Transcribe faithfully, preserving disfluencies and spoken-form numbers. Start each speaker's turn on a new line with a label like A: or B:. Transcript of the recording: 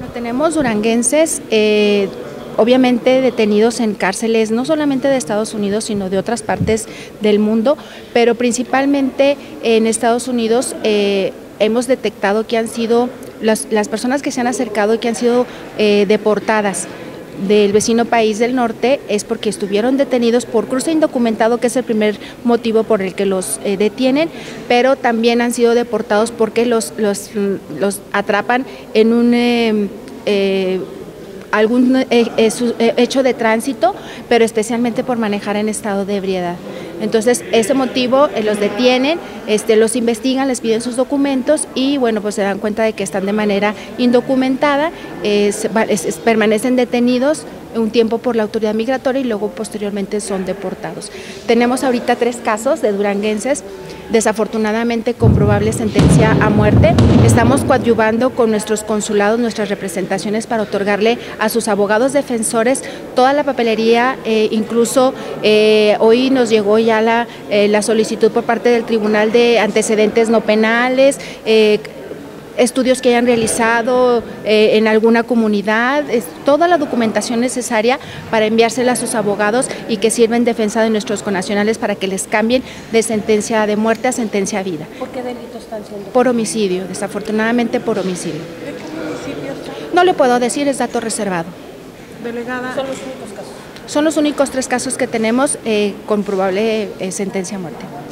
A: Bueno, tenemos duranguenses, eh, obviamente detenidos en cárceles, no solamente de Estados Unidos, sino de otras partes del mundo, pero principalmente en Estados Unidos eh, hemos detectado que han sido las, las personas que se han acercado y que han sido eh, deportadas del vecino país del norte es porque estuvieron detenidos por cruce indocumentado, que es el primer motivo por el que los eh, detienen, pero también han sido deportados porque los, los, los atrapan en un eh, eh, algún eh, eh, hecho de tránsito, pero especialmente por manejar en estado de ebriedad. Entonces, ese motivo eh, los detienen, este, los investigan, les piden sus documentos y bueno, pues se dan cuenta de que están de manera indocumentada, eh, es, es, permanecen detenidos un tiempo por la autoridad migratoria y luego posteriormente son deportados. Tenemos ahorita tres casos de duranguenses, desafortunadamente con probable sentencia a muerte. Estamos coadyuvando con nuestros consulados, nuestras representaciones para otorgarle a sus abogados defensores toda la papelería, eh, incluso eh, hoy nos llegó ya la, eh, la solicitud por parte del Tribunal de Antecedentes No Penales, eh, estudios que hayan realizado eh, en alguna comunidad, es toda la documentación necesaria para enviársela a sus abogados y que sirva en defensa de nuestros connacionales para que les cambien de sentencia de muerte a sentencia a vida.
B: ¿Por qué delitos están siendo?
A: Por homicidio, desafortunadamente por homicidio.
B: ¿De qué municipio está?
A: No le puedo decir, es dato reservado.
B: Delegada. Son los únicos casos.
A: Son los únicos tres casos que tenemos eh, con probable eh, sentencia a muerte.